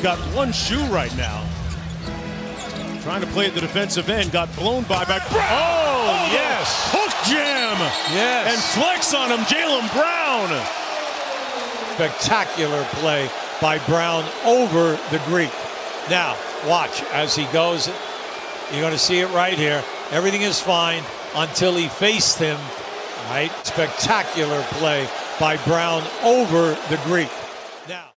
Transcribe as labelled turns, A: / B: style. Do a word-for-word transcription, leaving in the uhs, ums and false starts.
A: got one shoe right now. Trying to play at the defensive end, got blown by by Brown.
B: Oh,
A: oh
B: yes.
A: Hook jam.
B: Yes.
A: And flex on him, Jaylen Brown.
B: Spectacular play by Brown over the Greek. Now, watch as he goes. You're going to see it right here. Everything is fine until he faced him. Right? Spectacular play by Brown over the Greek. Now.